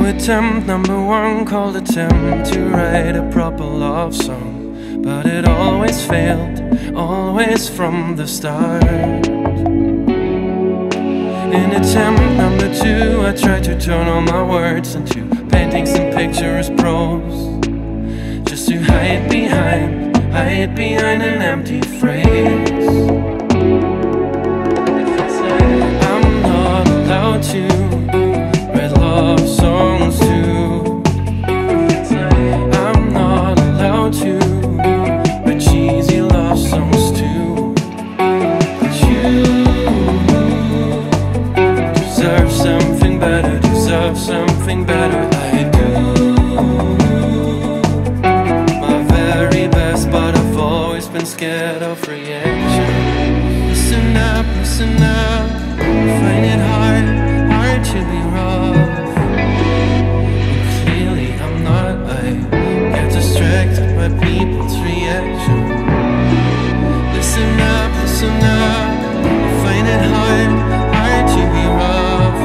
attempt number one, called attempt to write a proper love song, but it always failed, always from the start. In attempt number two, I tried to turn all my words into paintings and pictures prose, just to hide behind an empty phrase. I'm not allowed to write love songs too. I'm not allowed to write cheesy love songs too. But you deserve something better, deserve something better. I do my very best, but I've always been scared of reaction. Listen up, find it hard to be rough. And clearly I'm not, I get distracted by people's reaction. Listen up, find it hard to be rough.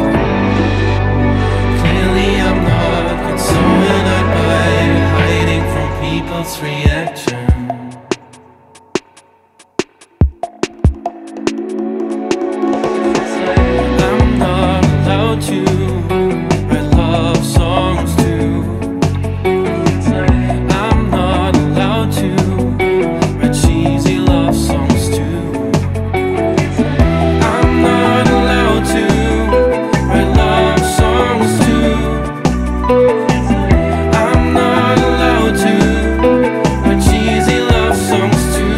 Clearly I'm not consoling by hiding from people's reaction. I'm not allowed to write love songs too. I'm not allowed to write cheesy love songs too. I'm not allowed to write love songs too. I'm not allowed to write cheesy love songs too.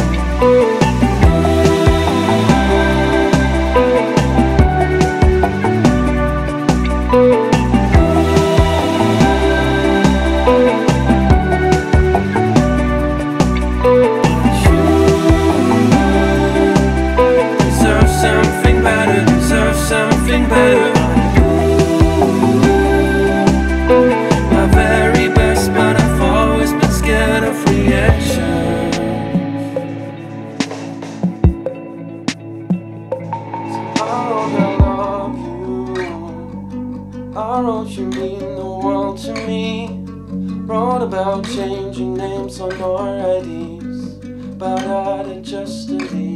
Deserve something better, deserve something better. My very best, but I've always been scared of reaction. I wrote I love you. I wrote you mean the world to me. Wrote about changing names on our IDs, about how to just delete.